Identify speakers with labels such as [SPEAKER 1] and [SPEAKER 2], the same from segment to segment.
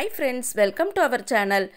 [SPEAKER 1] Hi friends, welcome to our channel.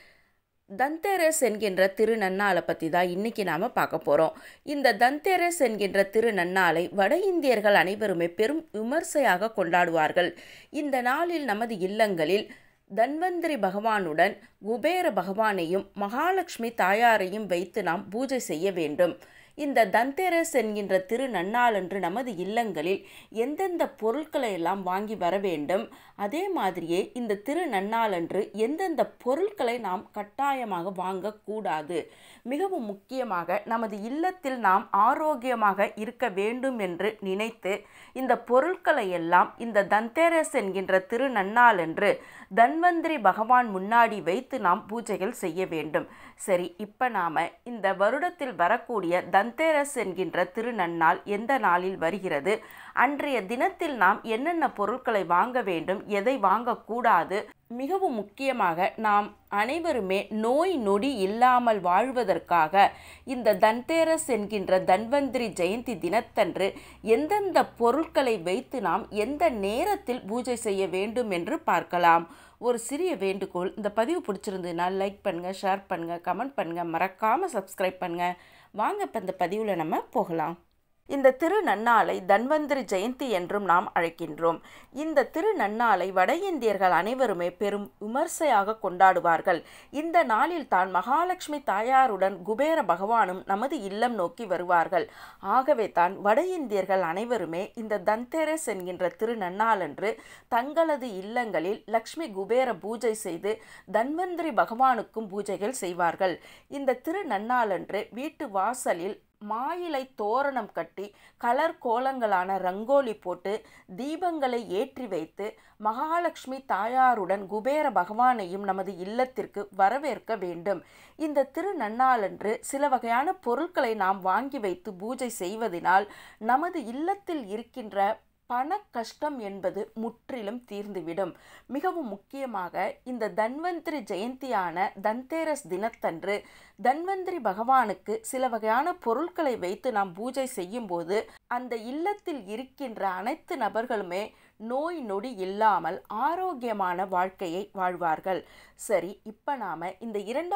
[SPEAKER 1] Dhanteras என்கின்ற திருநன்னாளை பற்றி தான் இன்றைக்கி நாம் பார்க்க போகிறோம். இந்த தந்தேரஸ் என்கின்ற திருநன்னாளை வட இந்தியர்கள் அனைவருமே பெரும் விமர்சையாக கொண்டாடுவார்கள். இந்த நாளில் நமது இல்லங்களில் தன்வந்திரி பகவானுடன் குபேர பகவானையும் மகாலட்சுமி தாயாரையும் வைத்து நாம் பூஜை செய்ய வேண்டும். இந்த தந்தேரஸ் என்கின்ற திருநன்னாளன்று நமது இல்லங்களில் எந்தெந்த பொருட்களை எல்லாம் வாங்கி வர வேண்டும், அதே மாதிரியே இந்த திருநன்னாளன்று எந்தெந்த பொருட்களை நாம் கட்டாயமாக வாங்கக்கூடாது. மிகவும் முக்கியமாக நமது இல்லத்தில் நாம் ஆரோக்கியமாக இருக்க வேண்டும் என்று நினைத்து இந்த பொருட்களை எல்லாம் இந்த தந்தேரஸ் என்கின்ற திருநன்னாளன்று தன்வந்திரி பகவான் முன்னாடி வைத்து நாம் பூஜைகள் செய்ய வேண்டும். சரி, இப்போ நாம் இந்த வருடத்தில் வரக்கூடிய தந்தேரஸ் என்கின்ற திருநன்னாள் எந்த நாளில் வருகிறது, அன்றைய தினத்தில் நாம் என்னென்ன பொருட்களை வாங்க வேண்டும், எதை வாங்கக்கூடாது, மிகவும் முக்கியமாக நாம் அனைவருமே நோய் நொடி இல்லாமல் வாழ்வதற்காக இந்த தந்தேரஸ் என்கின்ற தன்வந்திரி ஜெயந்தி தினத்தன்று எந்தெந்த பொருட்களை வைத்து நாம் எந்த நேரத்தில் பூஜை செய்ய வேண்டும் என்று பார்க்கலாம். ஒரு சிறிய வேண்டுகோள், இந்த பதிவு பிடிச்சிருந்ததுன்னா லைக் பண்ணுங்கள், ஷேர் பண்ணுங்கள், கமெண்ட் பண்ணுங்கள், மறக்காமல் சப்ஸ்கிரைப் பண்ணுங்கள். வாங்க இப்போ இந்த பதிவில் நம்ம போகலாம். இந்த திருநன்னாளை தன்வந்திரி ஜெயந்தி என்றும் நாம் அழைக்கின்றோம். இந்த திருநன்னாளை வட இந்தியர்கள் அனைவருமே பெரும் விமர்சையாக கொண்டாடுவார்கள். இந்த நாளில் தான் மகாலட்சுமி தாயாருடன் குபேர பகவானும் நமது இல்லம் நோக்கி வருவார்கள். ஆகவே தான் வட இந்தியர்கள் அனைவருமே இந்த தந்தேரஸ் என்கின்ற திருநன்னாளன்று தங்களது இல்லங்களில் லக்ஷ்மி குபேர பூஜை செய்து தன்வந்திரி பகவானுக்கும் பூஜைகள் செய்வார்கள். இந்த திருநன்னாளன்று வீட்டு வாசலில் மாயிலை தோரணம் கட்டி கலர் கோலங்களான ரங்கோலி போட்டு தீபங்களை ஏற்றி வைத்து மகாலட்சுமி தாயாருடன் குபேர பகவானையும் நமது இல்லத்திற்கு வரவேற்க வேண்டும். இந்த திருநன்னாளன்று சில வகையான பொருட்களை நாம் வாங்கி வைத்து பூஜை செய்வதனால் நமது இல்லத்தில் இருக்கின்ற பண கஷ்டம் என்பது முற்றிலும் தீர்ந்துவிடும். மிகவும் முக்கியமாக இந்த தன்வந்திரி ஜெயந்தியான தந்தேரஸ் தினத்தன்று தன்வந்திரி பகவானுக்கு சில வகையான பொருட்களை வைத்து நாம் பூஜை செய்யும் போது அந்த இல்லத்தில் இருக்கின்ற அனைத்து நபர்களுமே நோய் நொடி இல்லாமல் ஆரோக்கியமான வாழ்க்கையை வாழ்வார்கள். சரி, இப்போ நாம் இந்த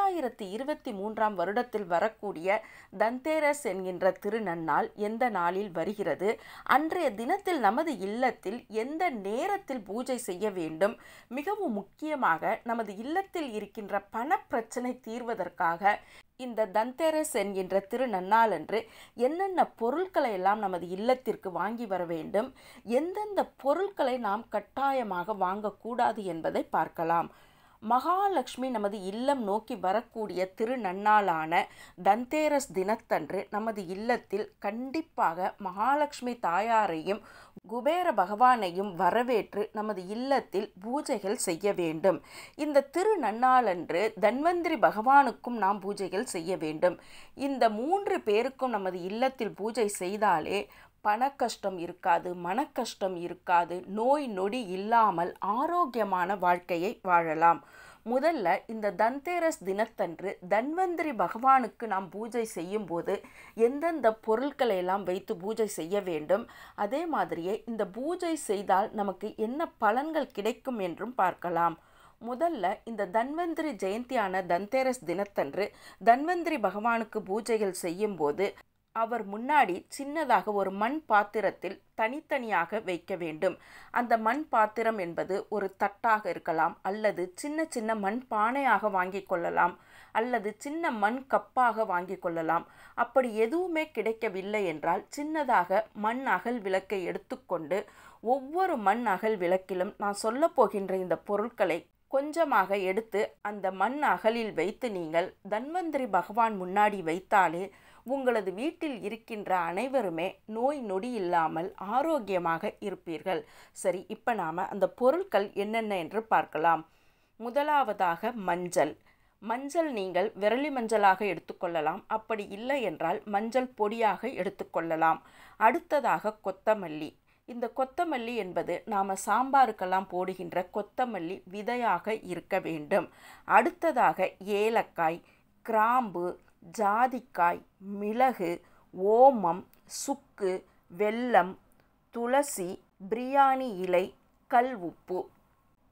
[SPEAKER 1] 2023 வருடத்தில் வரக்கூடிய தந்தேரஸ் என்கின்ற திருநன்னாள் எந்த நாளில் வருகிறது, அன்றைய தினத்தில் நமது இல்லத்தில் எந்த நேரத்தில் பூஜை செய்ய வேண்டும், மிகவும் முக்கியமாக நமது இல்லத்தில் இருக்கின்ற பண பிரச்சனை தீர்வதற்காக இந்த தந்தேரஸ் என்கின்ற திருநன்னாளன்று என்னென்ன பொருட்களை எல்லாம் நமது இல்லத்திற்கு வாங்கி வர வேண்டும், எந்தெந்த பொருட்களை நாம் கட்டாயமாக வாங்கக்கூடாது என்பதை பார்க்கலாம். மகாலட்சுமி நமது இல்லம் நோக்கி வரக்கூடிய திருநன்னாளான தந்தேரஸ் தினத்தன்று நமது இல்லத்தில் கண்டிப்பாக மகாலட்சுமி தாயாரையும் குபேர பகவானையும் வரவேற்று நமது இல்லத்தில் பூஜைகள் செய்ய வேண்டும். இந்த திருநன்னாளன்று தன்வந்திரி பகவானுக்கும் நாம் பூஜைகள் செய்ய வேண்டும். இந்த 3 பேருக்கும் நமது இல்லத்தில் பூஜை செய்தாலே பண கஷ்டம் இருக்காது, மன கஷ்டம் இருக்காது, நோய் நொடி இல்லாமல் ஆரோக்கியமான வாழ்க்கையை வாழலாம். முதல்ல இந்த தந்தேரஸ் தினத்தன்று தன்வந்திரி பகவானுக்கு நாம் பூஜை செய்யும் போது எந்தெந்த பொருட்களை எல்லாம் வைத்து பூஜை செய்ய வேண்டும், அதே மாதிரியே இந்த பூஜை செய்தால் நமக்கு என்ன பலன்கள் கிடைக்கும் என்றும் பார்க்கலாம். முதல்ல இந்த தன்வந்திரி ஜெயந்தியான தந்தேரஸ் தினத்தன்று தன்வந்திரி பகவானுக்கு பூஜைகள் செய்யும் போது அவர் முன்னாடி சின்னதாக ஒரு மண் பாத்திரத்தில் தனித்தனியாக வைக்க வேண்டும். அந்த மண் பாத்திரம் என்பது ஒரு தட்டாக இருக்கலாம், அல்லது சின்ன சின்ன மண் பானையாக வாங்கி கொள்ளலாம், அல்லது சின்ன மண் கப்பாக வாங்கி கொள்ளலாம். அப்படி எதுவுமே கிடைக்கவில்லை என்றால் சின்னதாக மண் அகல் விளக்கை எடுத்துக்கொண்டு ஒவ்வொரு மண் அகல் விளக்கிலும் நான் சொல்ல போகின்ற இந்த பொருட்களை கொஞ்சமாக எடுத்து அந்த மண் அகலில் வைத்து நீங்கள் தன்வந்திரி பகவான் முன்னாடி வைத்தாலே உங்களது வீட்டில் இருக்கின்ற அனைவருமே நோய் நொடி இல்லாமல் ஆரோக்கியமாக இருப்பீர்கள். சரி, இப்போ நாம் அந்த பொருட்கள் என்னென்ன என்று பார்க்கலாம். முதலாவதாக மஞ்சள். மஞ்சள் நீங்கள் விரலி மஞ்சளாக எடுத்துக்கொள்ளலாம், அப்படி இல்லை என்றால் மஞ்சள் பொடியாக எடுத்துக்கொள்ளலாம். அடுத்ததாக கொத்தமல்லி. இந்த கொத்தமல்லி என்பது நாம் சாம்பாருக்கெல்லாம் போடுகின்ற கொத்தமல்லி விதையாக இருக்க வேண்டும். அடுத்ததாக ஏலக்காய், கிராம்பு, ஜாதிக்காய், மிளகு, ஓமம், சுக்கு, வெல்லம், துளசி, பிரியாணி இலை, கல் உப்பு.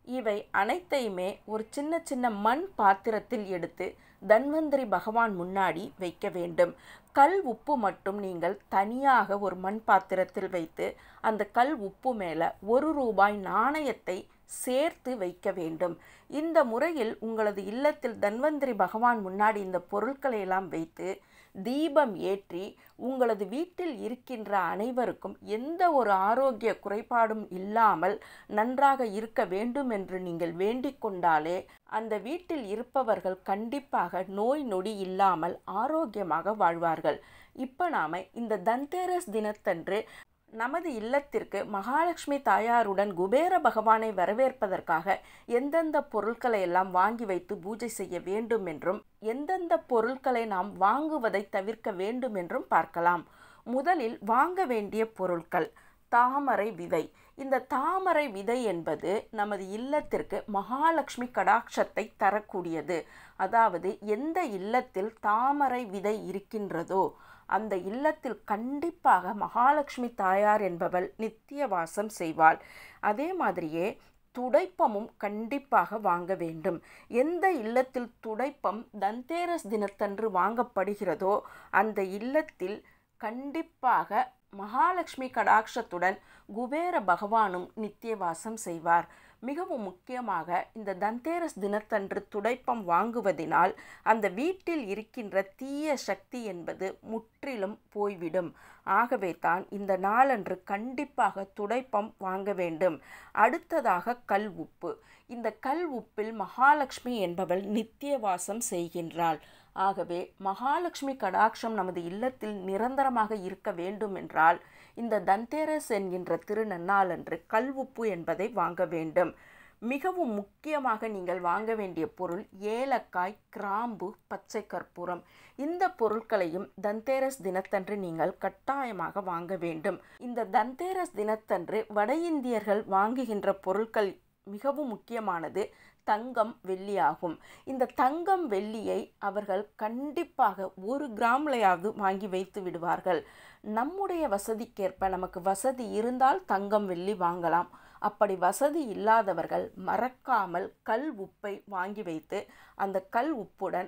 [SPEAKER 1] இவை அனைத்தையுமே ஒரு சின்ன சின்ன மண் பாத்திரத்தில் எடுத்து தன்வந்திரி பகவான் முன்னாடி வைக்க வேண்டும். கல் உப்பு மட்டும் நீங்கள் தனியாக ஒரு மண் பாத்திரத்தில் வைத்து அந்த கல் உப்பு மேலே ₹1 நாணயத்தை சேர்த்து வைக்க வேண்டும். இந்த முறையில் உங்களது இல்லத்தில் தன்வந்திரி பகவான் முன்னாடி இந்த பொருட்களை எல்லாம் வைத்து தீபம் ஏற்றி உங்களது வீட்டில் இருக்கின்ற அனைவருக்கும் எந்த ஒரு ஆரோக்கிய குறைபாடும் இல்லாமல் நன்றாக இருக்க வேண்டும் என்று நீங்கள் வேண்டிக் கொண்டாலே அந்த வீட்டில் இருப்பவர்கள் கண்டிப்பாக நோய் நொடி இல்லாமல் ஆரோக்கியமாக வாழ்வார்கள். இப்போ நாம் இந்த தன்தேரஸ் தினத்தன்று நமது இல்லத்திற்கு மகாலட்சுமி தாயாருடன் குபேர பகவானை வரவேற்பதற்காக எந்தெந்த பொருட்களை எல்லாம் வாங்கி வைத்து பூஜை செய்ய வேண்டும் என்றும் எந்தெந்த பொருட்களை நாம் வாங்குவதை தவிர்க்க வேண்டும் என்றும் பார்க்கலாம். முதலில் வாங்க வேண்டிய பொருட்கள் தாமரை விதை. இந்த தாமரை விதை என்பது நமது இல்லத்திற்கு மகாலட்சுமி கடாட்சத்தை தரக்கூடியது. அதாவது எந்த இல்லத்தில் தாமரை விதை இருக்கின்றதோ அந்த இல்லத்தில் கண்டிப்பாக மகாலட்சுமி தாயார் என்பவள் நித்திய வாசம் செய்வாள். அதே மாதிரியே துடைப்பமும் கண்டிப்பாக வாங்க வேண்டும். எந்த இல்லத்தில் துடைப்பம் தன்தேரஸ் தினத்தன்று வாங்கப்படுகிறதோ அந்த இல்லத்தில் கண்டிப்பாக மகாலட்சுமி கடாட்சத்துடன் குபேர பகவானும் நித்திய வாசம் செய்வார். மிகவும் முக்கியமாக இந்த தன்தேரஸ் தினத்தன்று துடைப்பம் வாங்குவதினால் அந்த வீட்டில் இருக்கின்ற தீய சக்தி என்பது முற்றிலும் போய்விடும். ஆகவே தான் இந்த நாளன்று கண்டிப்பாக துடைப்பம் வாங்க வேண்டும். அடுத்ததாக கல் உப்பு. இந்த கல் உப்பில் மகாலட்சுமி என்பவள் நித்திய வாசம் செய்கின்றாள். ஆகவே மகாலட்சுமி கடாட்சம் நமது இல்லத்தில் நிரந்தரமாக இருக்க வேண்டும் என்றால் இந்த தன்தேரஸ் என்கின்ற திருநன்னாளன்று கல் உப்பு என்பதை வாங்க வேண்டும். மிகவும் முக்கியமாக நீங்கள் வாங்க வேண்டிய பொருள் ஏலக்காய், கிராம்பு, பச்சை கற்பூரம். இந்த பொருட்களையும் தன்தேரஸ் தினத்தன்று நீங்கள் கட்டாயமாக வாங்க வேண்டும். இந்த தன்தேரஸ் தினத்தன்று வட இந்தியர்கள் வாங்குகின்ற பொருட்கள் மிகவும் முக்கியமானது தங்கம், வெள்ளி ஆகும். இந்த தங்கம், வெள்ளியை அவர்கள் கண்டிப்பாக 1 கிராம்லையாவது வாங்கி வைத்து விடுவார்கள். நம்முடைய வசதிக்கேற்ப நமக்கு வசதி இருந்தால் தங்கம், வெள்ளி வாங்கலாம். அப்படி வசதி இல்லாதவர்கள் மறக்காமல் கல் உப்பை வாங்கி வைத்து அந்த கல் உப்புடன்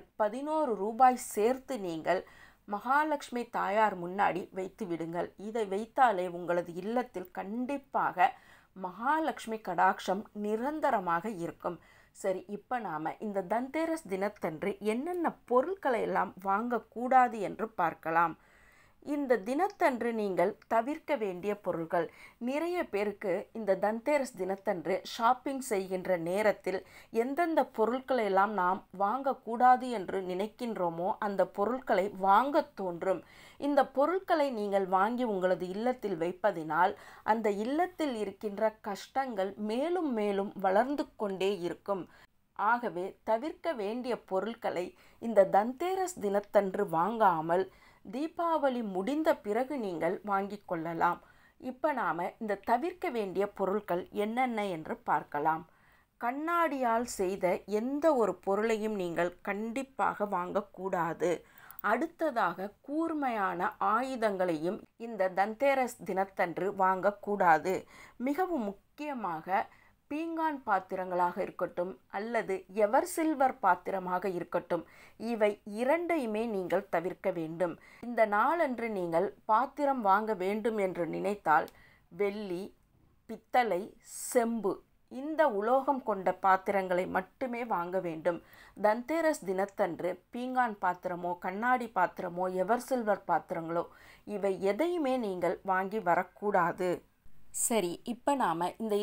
[SPEAKER 1] ₹11 சேர்த்து நீங்கள் மகாலட்சுமி தாயார் முன்னாடி வைத்து விடுங்கள். இதை வைத்தாலே உங்களது இல்லத்தில் கண்டிப்பாக மகாலட்சுமி கடாட்சம் நிரந்தரமாக இருக்கும். சரி, இப்போ நாம் இந்த தன்தேரஸ் தினத்தன்று என்னென்ன பொருட்களை எல்லாம் வாங்கக்கூடாது என்று பார்க்கலாம். இந்த தினத்தன்று நீங்கள் தவிர்க்க வேண்டிய பொருட்கள். நிறைய பேருக்கு இந்த தன்தேரஸ் தினத்தன்று ஷாப்பிங் செய்கின்ற நேரத்தில் எந்தெந்த பொருட்களை எல்லாம் நாம் வாங்கக்கூடாது என்று நினைக்கின்றோமோ அந்த பொருட்களை வாங்க தோன்றும். இந்த பொருட்களை நீங்கள் வாங்கி உங்களது இல்லத்தில் வைப்பதினால் அந்த இல்லத்தில் இருக்கின்ற கஷ்டங்கள் மேலும் மேலும் வளர்ந்து கொண்டே இருக்கும். ஆகவே தவிர்க்க வேண்டிய பொருட்களை இந்த தன்தேரஸ் தினத்தன்று வாங்காமல் தீபாவளி முடிந்த பிறகு நீங்கள் வாங்கி கொள்ளலாம். இப்போ நாம் இந்த தவிர்க்க வேண்டிய பொருட்கள் என்னென்ன என்று பார்க்கலாம். கண்ணாடியால் செய்த எந்த ஒரு பொருளையும் நீங்கள் கண்டிப்பாக வாங்கக்கூடாது. அடுத்ததாக கூர்மையான ஆயுதங்களையும் இந்த தன்தேரஸ் தினத்தன்று வாங்கக்கூடாது. மிகவும் முக்கியமாக பீங்கான் பாத்திரங்களாக இருக்கட்டும் அல்லது எவர் சில்வர் பாத்திரமாக இருக்கட்டும், இவை இரண்டையுமே நீங்கள் தவிர்க்க வேண்டும். இந்த நாளன்று நீங்கள் பாத்திரம் வாங்க வேண்டும் என்று நினைத்தால் வெள்ளி, பித்தளை, செம்பு இந்த உலோகம் கொண்ட பாத்திரங்களை மட்டுமே வாங்க வேண்டும். தன்தேரஸ் தினத்தன்று பீங்கான் பாத்திரமோ கண்ணாடி பாத்திரமோ எவர் சில்வர் பாத்திரங்களோ இவை எதையுமே நீங்கள் வாங்கி வரக்கூடாது. சரி, இப்போ நாம் இந்த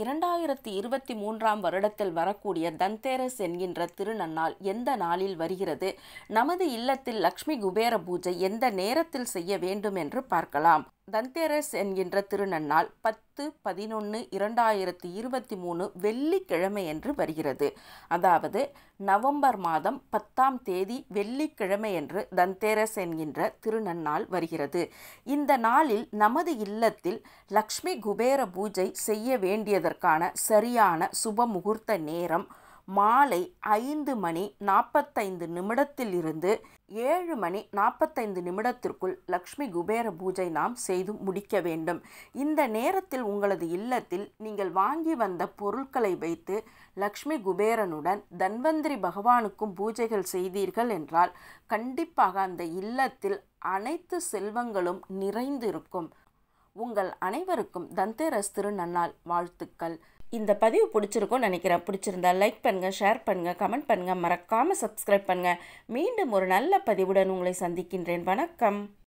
[SPEAKER 1] 2023ஆம் வருடத்தில் வரக்கூடிய தன்தேரஸ் என்கின்ற திருநன்னாள் எந்த நாளில் வருகிறது, நமது இல்லத்தில் லக்ஷ்மி குபேர பூஜை எந்த நேரத்தில் செய்ய வேண்டும் என்று பார்க்கலாம். தன்தேரஸ் என்கின்ற திருநன்னாள் 10/11/2023 வெள்ளிக்கிழமை என்று வருகிறது. அதாவது நவம்பர் மாதம் 10ஆம் தேதி வெள்ளிக்கிழமை என்று தன்தேரஸ் என்கின்ற திருநன்னாள் வருகிறது. இந்த நாளில் நமது இல்லத்தில் லக்ஷ்மி குபேர பூஜை செய்ய வேண்டியதற்கான சரியான சுப முகூர்த்த நேரம் மாலை 5:45 7:45 லக்ஷ்மி குபேர பூஜை நாம் செய்து முடிக்க வேண்டும். இந்த நேரத்தில் உங்களது இல்லத்தில் நீங்கள் வாங்கி வந்த பொருட்களை வைத்து லக்ஷ்மி குபேரனுடன் தன்வந்திரி பகவானுக்கும் பூஜைகள் செய்தீர்கள் என்றால் கண்டிப்பாக அந்த இல்லத்தில் அனைத்து செல்வங்களும் நிறைந்திருக்கும். உங்கள் அனைவருக்கும் தந்தேரஸ் திருநன்னாள் வாழ்த்துக்கள். இந்த பதிவு பிடிச்சிருக்கும்னு நினைக்கிறேன். பிடிச்சிருந்தா லைக் பண்ணுங்கள், ஷேர் பண்ணுங்கள், கமெண்ட் பண்ணுங்கள், மறக்காமல் சப்ஸ்கிரைப் பண்ணுங்கள். மீண்டும் ஒரு நல்ல பதிவுடன் உங்களை சந்திக்கின்றேன். வணக்கம்.